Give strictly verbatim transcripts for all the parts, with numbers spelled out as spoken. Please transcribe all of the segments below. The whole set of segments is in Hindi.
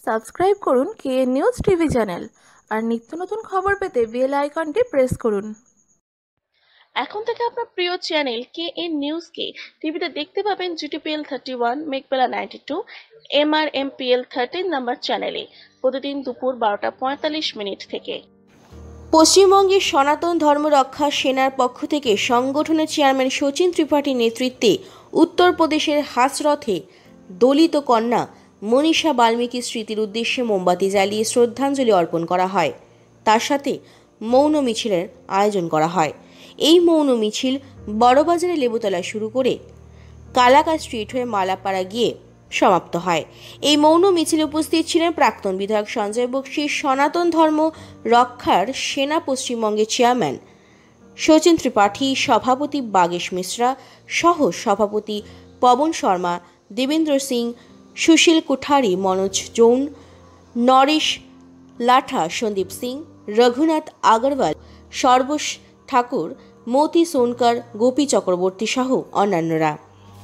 সাবস্ক্রাইব করুন কেএন নিউজ টিভি চ্যানেল আর নিত্য নতুন খবর পেতে বেল আইকনটি প্রেস করুন। এখন থেকে আপনার প্রিয় চ্যানেল কেএন নিউজ কে টিভিতে দেখতে পাবেন GTPL thirty one, Meghbela ninety two, MRMPL thirteen number চ্যানেলে প্রতিদিন দুপুর বারোটা পঁয়তাল্লিশ মিনিট থেকে। পশ্চিমবঙ্গের সনাতন ধর্ম রক্ষা সেনার পক্ষ থেকে সংগঠনের চেয়ারম্যান শচীন ত্রিপাঠীর নেতৃত্বে উত্তরপ্রদেশের হাসরথে দলিত কন্যা মনীষা বাল্মীকির স্মৃতির উদ্দেশ্যে মোমবাতি জ্বালিয়ে শ্রদ্ধাঞ্জলি অর্পণ করা হয়। তার সাথে মৌন মিছিলের আয়োজন করা হয়। এই মৌন মিছিল বড়বাজারে লেবুতলায় শুরু করে কালাকা স্ট্রিট হয়ে মালাপাড়া গিয়ে সমাপ্ত হয়। এই মৌন মিছিলে উপস্থিত ছিলেন প্রাক্তন বিধায়ক সঞ্জয় বক্সি, সনাতন ধর্ম রক্ষার সেনা পশ্চিমবঙ্গের চেয়ারম্যান শচীন ত্রিপাঠী, সভাপতি বাগেশ মিশ্রা সহ সভাপতি পবন শর্মা, দেবেন্দ্র সিং, সুশীল কুঠারি, মনোজ জৈন, নরেশ লাঠা, সন্দীপ সিং, রঘুনাথ আগরওয়াল, সর্বশ ঠাকুর, মতি সোনকার, গোপী চক্রবর্তী সহ অন্যান্যরা।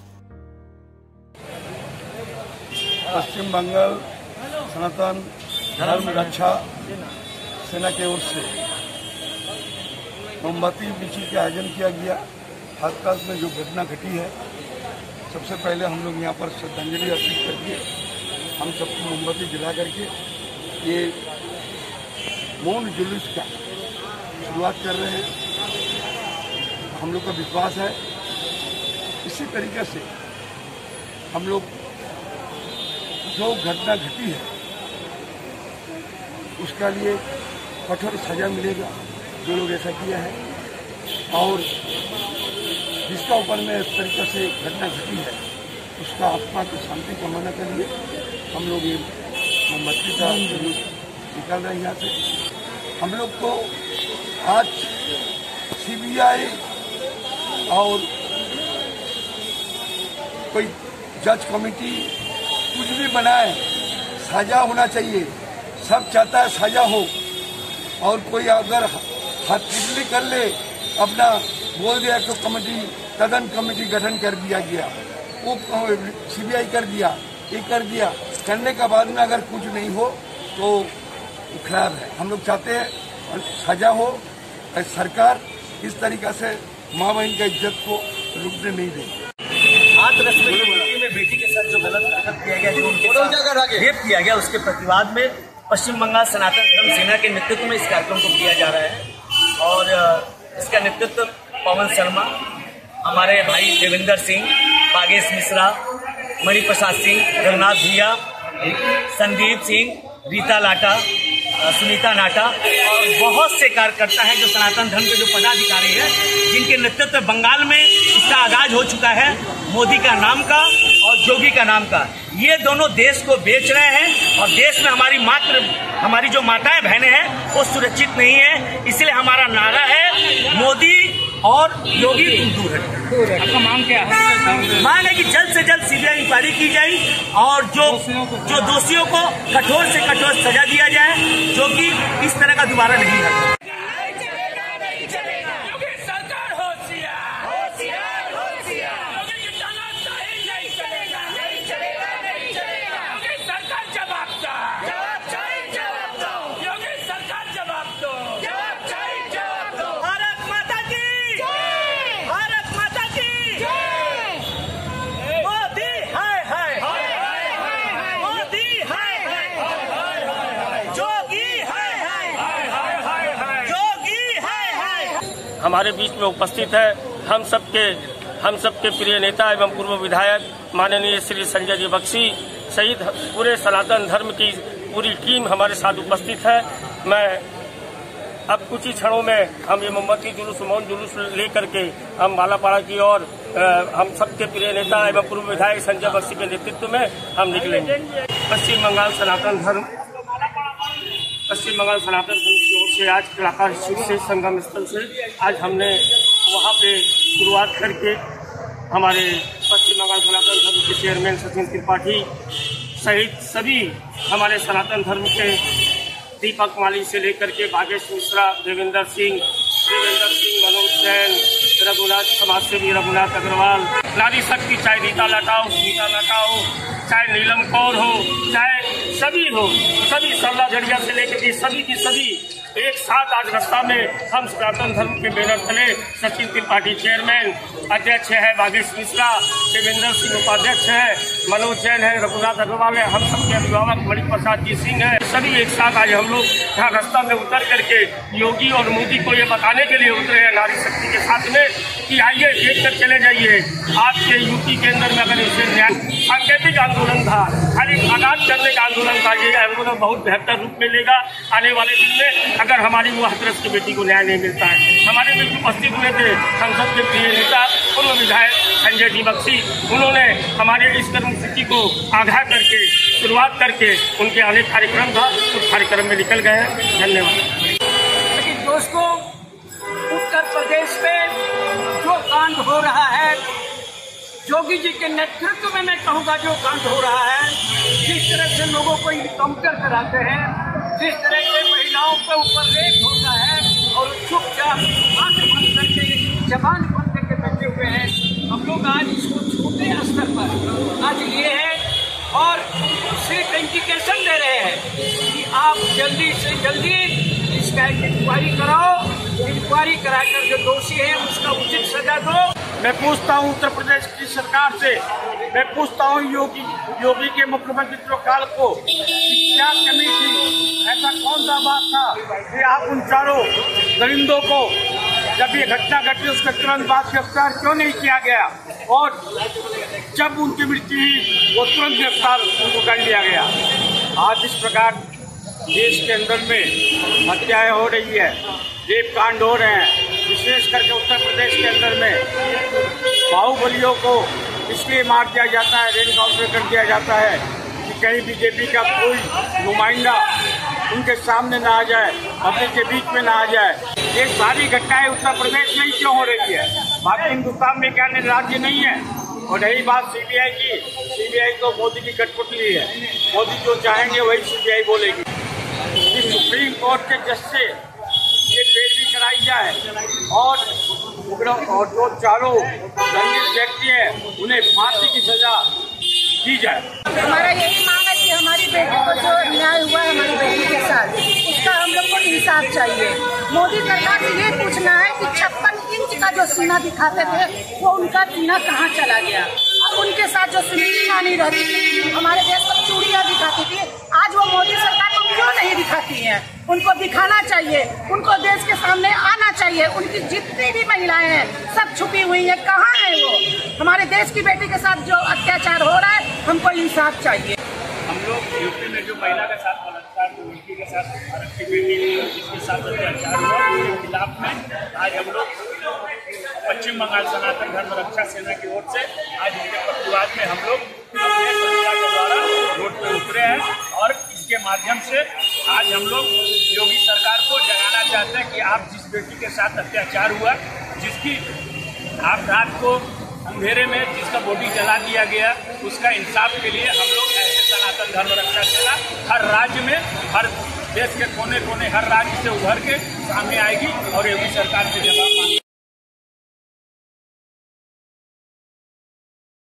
पश्चिम बंगाल सनातन धर्म रक्षा सेना की ओर से मोमबत्ती मिছিল का आयोजन किया गया। हाथरस में जो घटना घटी है, सबसे पहले हम लोग यहाँ पर श्रद्धांजलि अर्पित करके हम सबको मोमबत्ती जला करके ये मौन जुलूस का शुरुआत कर रहे हैं। हम लोग का विश्वास है इसी तरीके से हम लोग जो घटना घटी है उसका लिए कठोर सजा मिलेगा जो लोग ऐसा किया है, और जिसका ऊपर में इस तरीके से घटना घटी है उसका आत्मा की शांति कामना के लिए हम लोग ये मोमबत्ती का जुलूस निकाल रहे हैं। यहाँ से हम लोग को आज सीबीआई और कोई जज कमेटी कुछ भी बनाए, सजा होना चाहिए। सब चाहता है सजा हो, और कोई अगर हथकंडे कर ले अपना बोल दिया तो कमेटी तदन कमेटी गठन कर दिया गया, वो सीबीआई कर दिया, ये कर दिया, करने के बाद में अगर कुछ नहीं हो तो खराब है। हम लोग चाहते हैं सजा हो। सरकार इस तरीका से माँ बहन का इज्जत को रुकने नहीं देगी। हाथरस में बेटी के साथ जो गलत हरकत किया गया, जो उनके साथ रेप किया गया, उसके प्रतिवाद में पश्चिम बंगाल सनातन धर्म सेना के नेतृत्व में इस कार्यक्रम को किया जा रहा है। और इसका नेतृत्व पवन शर्मा, हमारे भाई देवेंद्र सिंह, बागेश मिश्रा, मणिप्रसाद सिंह, रघुनाथ भैया, संदीप सिंह, रीता लाटा, सुनीता नाटा और बहुत से कार्यकर्ता हैं जो सनातन धर्म के जो पदाधिकारी हैं, जिनके नेतृत्व बंगाल में इसका आगाज हो चुका है, मोदी का नाम का और जोगी का नाम का। ये दोनों देश को बेच रहे हैं और देश में हमारी मात्र हमारी जो माताएं बहनें हैं वो सुरक्षित नहीं है। इसलिए हमारा नारा है मोदी और योगी तुम दूर हटो। आपका मांग क्या है? मांग है कि जल्द से जल्द सीबीआई इंक्वायरी की जाए और जो जो दोषियों को कठोर से कठोर सजा दिया जाए, जो कि इस तरह का दोबारा नहीं है। हमारे बीच में उपस्थित है हम सबके हम सबके प्रिय नेता एवं पूर्व विधायक माननीय श्री संजय जी बक्सी सहित पूरे सनातन धर्म की पूरी टीम हमारे साथ उपस्थित है। मैं अब कुछ ही क्षणों में हम ये मोमबत्ती जुलूस मौन जुलूस लेकर के हम मालापाड़ा की ओर हम सबके प्रिय नेता एवं पूर्व विधायक संजय बक्सी के नेतृत्व में हम निकलेंगे। पश्चिम बंगाल सनातन धर्म पश्चिम बंगाल सनातन धर्म की ओर से आज कालाका स्ट्रीट से संगम स्थल से आज हमने वहाँ पे शुरुआत करके हमारे पश्चिम बंगाल सनातन धर्म के चेयरमैन शचीन त्रिपाठी सहित सभी हमारे सनातन धर्म के दीपक माली से लेकर के बागेश मिश्रा, देवेंद्र सिंह देवेंद्र सिंह मनोज जैन, रघुनाथ समाजसेवी रघुनाथ अग्रवाल, नारी शक्ति चाहे रीता लटाओ रीता लटाओ चाहे नीलम कौर हो, चाहे सभी हो, सभी सरला झड़िया से लेकर के सभी की सभी एक साथ आज रास्ता में हम सनातन धर्म के बैनर तले सचिन त्रिपाठी चेयरमैन, अध्यक्ष है भागेश मिश्रा, देवेंद्र सिंह उपाध्यक्ष है, मनोज जैन है, रघुनाथ अग्रवाल है, हम सबके अभिभावक मणि प्रसाद जी सिंह है, सभी एक साथ आज हम लोग यहाँ रास्ता में उतर करके योगी और मोदी को ये बताने के लिए उतरे हैं नारी शक्ति के साथ में कि आइए देख कर चले जाइए। आपके यूपी के अंदर में अगर इसे न्याय सांकेतिक आंदोलन था, खाली आगाज करने का आंदोलन था, ये आंदोलन बहुत बेहतर रूप में लेगा आने वाले दिन में अगर हमारी वो हाथरस की बेटी को न्याय नहीं मिलता है। हमारे बीच उपस्थित हुए थे संसद के प्रिय नेता पूर्व विधायक संजय जी बख्शी, उन्होंने हमारे इस कर्मसूची को आगाह करके शुरुआत करके उनके अनेक कार्यक्रम था, उस कार्यक्रम में निकल गए हैं। धन्यवाद। लेकिन दोस्तों, उत्तर प्रदेश में जो कांड हो रहा है, योगी जी के नेतृत्व में मैं कहूँगा जो कांड हो रहा है, जिस तरह से लोगों को इनकाउंटर कराते हैं, जिस तरह से महिलाओं के ऊपर रेप होता है और चुपचाप आंख बंद करके जबान बंद करके बैठे हुए हैं, हम लोग आज इसको छोटे स्तर पर आज ये है और सिर्फ इंडिकेशन दे रहे हैं कि आप जल्दी से जल्दी इसका इंक्वायरी कराओ, इंक्वायरी कराकर जो दोषी है उसका उचित सजा दो। मैं पूछता हूँ उत्तर प्रदेश की सरकार से, मैं पूछता हूँ योगी योगी के मुख्यमंत्री काल को क्या कमी थी, ऐसा कौन सा बात था कि आप उन चारों दरिंदों को जब ये घटना घटी उसके तुरंत बाद गिरफ्तार क्यों नहीं किया गया, और जब उनकी मृत्यु हुई वो तुरंत गिरफ्तार उनको कर लिया गया। आज इस प्रकार देश के अंदर में हत्याएं हो रही है, रेप कांड हो रहे हैं, विशेष करके उत्तर प्रदेश के अंदर में बाहुबलियों को इसलिए मार दिया जाता है, रेल काउंटर कर दिया जाता है कि कहीं बीजेपी का कोई नुमाइंदा उनके सामने ना आ जाए, पब्लिक के बीच में ना आ जाए। ये सारी घटनाएं उत्तर प्रदेश में ही क्यों हो रही है? बाकी हिंदुस्तान में क्या राज्य नहीं है? और रही बात सीबीआई की, सीबीआई तो मोदी की कठपुतली है, मोदी जो चाहेंगे वही सीबीआई बोलेगी। कि सुप्रीम कोर्ट के जज से ये पेशी कराई जाए और और जो चारों दंडित व्यक्ति हैं उन्हें फांसी की सजा दी जाए। हमारा यही मांग है कि हमारी बेटी को जो न्याय हुआ है हमारी बेटी के साथ, उसका हम लोग को इंसाफ चाहिए। मोदी सरकार से ये पूछना है कि छप्पन इंच का जो सीना दिखाते थे वो उनका सीना कहाँ चला गया। अब उनके साथ जो सुनीति मानी रहती थी, हमारे देश को चूड़ियाँ दिखाती थी, आज वो मोदी सरकार को क्यों नहीं दिखाती हैं? उनको दिखाना चाहिए, उनको देश के सामने आना चाहिए। उनकी जितनी भी महिलाएं हैं सब छुपी हुई हैं, कहाँ है वो? हमारे देश की बेटी के साथ जो अत्याचार हो रहा है हमको इंसाफ चाहिए। हम लोग यूपी में जो महिला के साथ बलात्कार, लड़की के साथ भारत की बेटी जिसके साथ अत्याचार हुआ उसके खिलाफ में आज हम लोग पश्चिम बंगाल सनातन धर्म रक्षा सेना की ओर से आज उनके प्रतिवाद में हम लोग अपने संस्था के द्वारा रोड पर उतरे हैं और इसके माध्यम से आज हम लोग योगी सरकार को जगाना चाहते हैं कि आप जिस बेटी के साथ अत्याचार हुआ, जिसकी आप रात को अंधेरे में जिसका बॉडी जला दिया गया, उसका इंसाफ के लिए हम लोग ऐसे सनातन धर्म रक्षा सेना हर राज्य में, हर देश के कोने कोने, हर राज्य से उभर के सामने आएगी और योगी सरकार से जवाब मांगेगी।